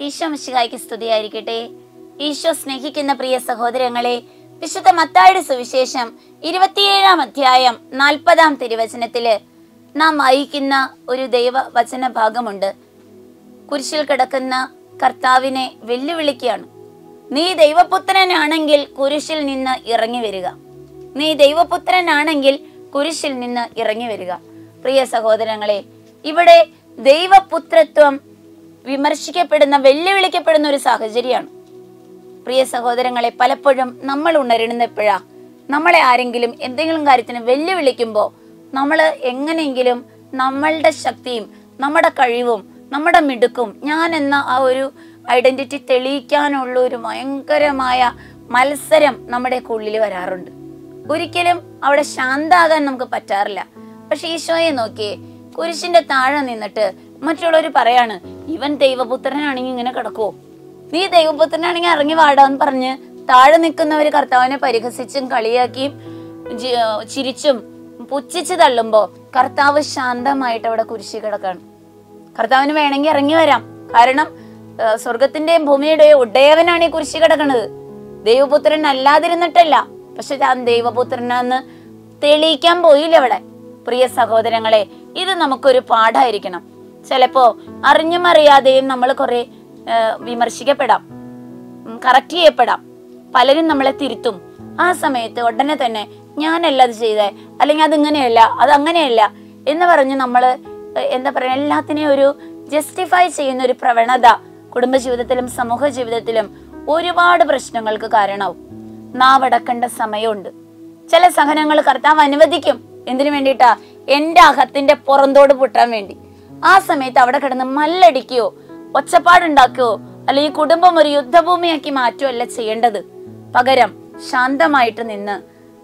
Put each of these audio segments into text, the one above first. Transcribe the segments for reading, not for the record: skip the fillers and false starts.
ഈശോ മിശിഹായ്ക്ക് സ്തുതിയായിരിക്കട്ടെ. ഈശോ സ്നേഹിക്കുന്ന പ്രിയ സഹോദരങ്ങളെ, വിശുദ്ധ മത്തായിയുടെ സുവിശേഷം 27-ാം അധ്യായം 40-ാം തിരുവചനത്തില് നാം വായിക്കുന്ന ഒരു ദൈവവചന ഭാഗമുണ്ട്. കുരിശിൽ കിടക്കുന്ന കർത്താവിനെ വെല്ലുവിളിക്കുകയാണ്. നീ ദൈവപുത്രനാണെങ്കിൽ കുരിശിൽ നിന്ന് ഇറങ്ങി വരിക. നീ ദൈവപുത്രനാണെങ്കിൽ കുരിശിൽ നിന്ന് ഇറങ്ങി വരിക. പ്രിയ സഹോദരങ്ങളെ, ഇവിടെ ദൈവപുത്രത്വം വിമർശിക്കപ്പെടുന്ന, വെല്ലുവിളിക്കപ്പെടുന്ന ഒരു സാഹചര്യമാണ്. പ്രിയ സഹോദരങ്ങളെ, പലപ്പോഴും നമ്മൾ ഉണരുന്നപ്പോഴാ നമ്മളെ ആരെങ്കിലും എന്തെങ്കിലും കാര്യത്തിന് വെല്ലുവിളിക്കുമ്പോൾ നമ്മൾ എങ്ങനെയെങ്കിലും നമ്മളുടെ ശക്തിയും നമ്മുടെ കഴിവും നമ്മുടെ മിടുക്കും ഞാൻ എന്ന ആ ഒരു ഐഡന്റിറ്റി തെളിയിക്കാനുള്ള ഒരു ഭയങ്കരമായ മത്സരം നമ്മുടെ ഉള്ളിൽ വരാറുണ്ട്. ഒരിക്കലും അവിടെ ശാന്താകാൻ നമുക്ക് പറ്റാറില്ല. പക്ഷെ ഈശോയെ നോക്കിയേ, കുരിശിന്റെ താഴെ നിന്നിട്ട് മറ്റുള്ളവർ പറയാണ്, ഇവൻ ദൈവപുത്രനാണെങ്കിൽ ഇങ്ങനെ കിടക്കുവോ, നീ ദൈവപുത്രനാണെങ്കിൽ ഇറങ്ങി വാടാന്ന് പറഞ്ഞ് താഴെ നിൽക്കുന്നവര് കർത്താവിനെ പരിഹസിച്ചും കളിയാക്കിയും ചിരിച്ചും പുച്ഛിച്ച് തള്ളുമ്പോ കർത്താവ് ശാന്തമായിട്ട് അവിടെ കുരിശി കിടക്കാണ്. കർത്താവിന് വേണമെങ്കിൽ ഇറങ്ങി വരാം. കാരണം സ്വർഗത്തിന്റെയും ഭൂമിയുടെയും ഉടയവനാണ് ഈ കുരിശി കിടക്കുന്നത്. ദൈവപുത്രൻ അല്ലാതിരുന്നിട്ടല്ല, പക്ഷെ താൻ ദൈവപുത്രനാന്ന് തെളിയിക്കാൻ പോയില്ല അവിടെ. പ്രിയ സഹോദരങ്ങളെ, ഇത് നമുക്കൊരു പാഠമായിരിക്കണം. ചിലപ്പോ അറിഞ്ഞും അറിയാതെയും നമ്മൾ കുറെ വിമർശിക്കപ്പെടാം, കറക്റ്റ് ചെയ്യപ്പെടാം. പലരും നമ്മളെ തിരുത്തും. ആ സമയത്ത് ഉടനെ തന്നെ ഞാനല്ല അത് ചെയ്തേ, അല്ലെങ്കിൽ അതിങ്ങനെയല്ല, അതങ്ങനെയല്ല എന്ന് പറഞ്ഞ് നമ്മള് എന്താ പറയാ, എല്ലാത്തിനെയും ഒരു ജസ്റ്റിഫൈ ചെയ്യുന്ന ഒരു പ്രവണത കുടുംബജീവിതത്തിലും സമൂഹ ജീവിതത്തിലും ഒരുപാട് പ്രശ്നങ്ങൾക്ക് കാരണമാവും. നാവടക്കേണ്ട സമയമുണ്ട്. ചില സഹനങ്ങൾ കർത്താവ് അനുവദിക്കും. എന്തിനു വേണ്ടിയിട്ടാ? എന്റെ അകത്തിന്റെ പുറന്തോട് പൊട്ടാൻ വേണ്ടി. ആ സമയത്ത് അവിടെ കിടന്ന് മല്ലടിക്കുകയോ ഒച്ചപ്പാടുണ്ടാക്കുകയോ അല്ലെങ്കിൽ കുടുംബം ഒരു യുദ്ധഭൂമിയാക്കി മാറ്റുകയല്ല ചെയ്യേണ്ടത്. പകരം ശാന്തമായിട്ട് നിന്ന്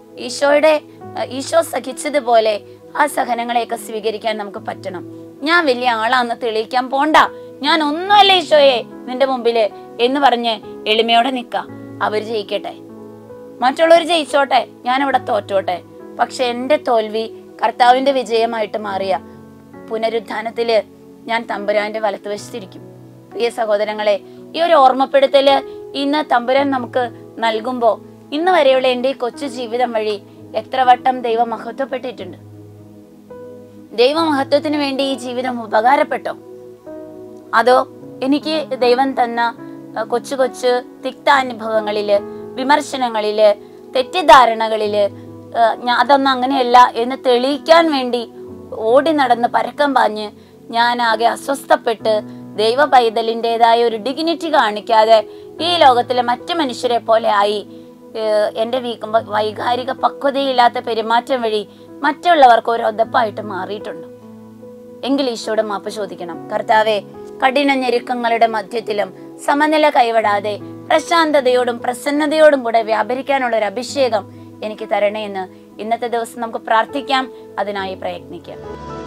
ഈശോ സഹിച്ചതുപോലെ ആ സഹനങ്ങളെയൊക്കെ സ്വീകരിക്കാൻ നമുക്ക് പറ്റണം. ഞാൻ വലിയ ആളാന്ന് തെളിയിക്കാൻ പോണ്ട, ഞാൻ ഒന്നുമല്ല ഈശോയെ നിന്റെ മുമ്പില് എന്ന് പറഞ്ഞ് എളിമയോടെ നിക്ക. അവര് ജയിക്കട്ടെ, മറ്റുള്ളവർ ജയിച്ചോട്ടെ, ഞാൻ ഇവിടെ തോറ്റോട്ടെ. പക്ഷെ എന്റെ തോൽവി കർത്താവിന്റെ വിജയമായിട്ട് മാറിയ പുനരുദ്ധാനത്തില് ഞാൻ തമ്പുരാന്റെ വലത്തുവശത്തിരിക്കും. പ്രിയ സഹോദരങ്ങളെ, ഈ ഒരു ഓർമ്മപ്പെടുത്തല് ഇന്ന് തമ്പുരാൻ നമുക്ക് നൽകുമ്പോ ഇന്ന് വരെയുള്ള എന്റെ ഈ കൊച്ചു ജീവിതം വഴി എത്ര വട്ടം ദൈവം മഹത്വപ്പെട്ടിട്ടുണ്ട്. ദൈവമഹത്വത്തിന് വേണ്ടി ഈ ജീവിതം ഉപകാരപ്പെട്ടോ? അതോ എനിക്ക് ദൈവം തന്ന കൊച്ചു കൊച്ചു തിക്താനുഭവങ്ങളില്, വിമർശനങ്ങളില്, തെറ്റിദ്ധാരണകളില് അതൊന്നും അങ്ങനെയല്ല എന്ന് തെളിയിക്കാൻ വേണ്ടി ഓടി നടന്ന് പരക്കം പാഞ്ഞ് ഞാൻ ആകെ അസ്വസ്ഥപ്പെട്ട് ദൈവ പൈതലിൻ്റെതായ ഒരു ഡിഗ്നിറ്റി കാണിക്കാതെ ഈ ലോകത്തിലെ മറ്റു മനുഷ്യരെ പോലെ ആയി എൻ്റെ വൈകാരിക പക്വതയില്ലാത്ത പെരുമാറ്റം വഴി മറ്റുള്ളവർക്ക് ഒരു ഒതപ്പായിട്ട് മാറിയിട്ടുണ്ട്. എങ്കിൽ ഈശോയോട് മാപ്പ് ചോദിക്കണം. കർത്താവെ, കഠിന ഞെരുക്കങ്ങളുടെ മധ്യത്തിലും സമനില കൈവിടാതെ പ്രശാന്തതയോടും പ്രസന്നതയോടും കൂടെ വ്യാപരിക്കാനുള്ള ഒരു അഭിഷേകം എനിക്ക് തരണേ എന്ന് ഇന്നത്തെ ദിവസം നമുക്ക് പ്രാർത്ഥിക്കാം. അതിനായി പ്രയത്നിക്കാം.